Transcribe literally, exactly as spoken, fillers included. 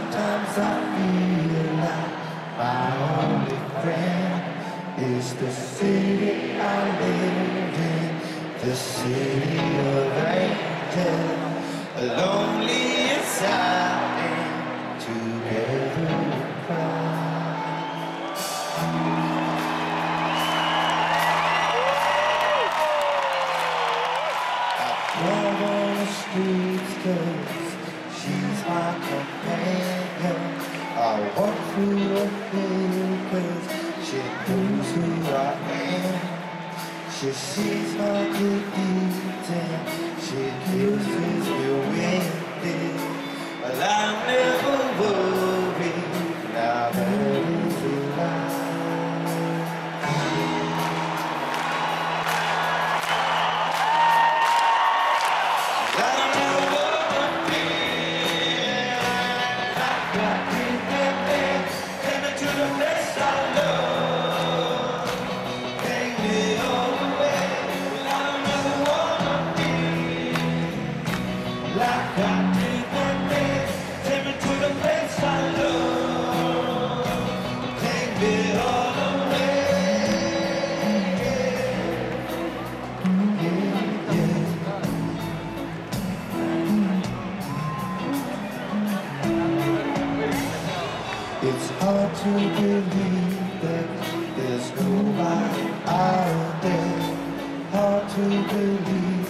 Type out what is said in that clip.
Sometimes I feel like my only friend is the city I live in, the city of angels. Lonely as I am, together we cry. I love on the streets 'cause she's my companion. I walk through the field 'cause she knows who I am. She sees my good deeds and she accuses me with it. But I'll never worry, now that is a lie. It's hard to believe that there's nobody out there. Hard to believe